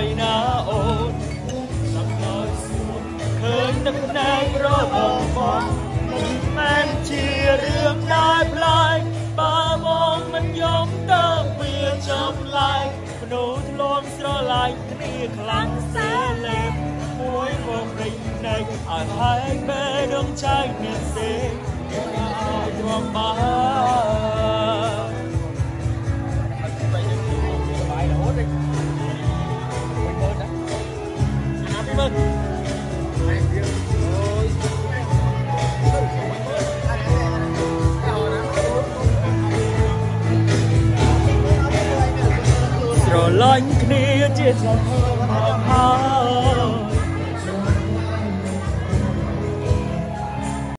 ណាអូនសំណើសួរឃើញទឹកណែរបងបងមិនមែនជារឿងដែលប្លែកបើបងមិនយំទៅវាចំឡាយមនុស្សធ្លាប់ស្រឡាញ់គ្នាខ្លាំងសេលេបមួយមកព្រិញណែឲ្យហើយពេលដងចៃអ្នកសេឲ្យទ្រាំបានស្រឡាញ់គ្នាជាចំហមកហើយ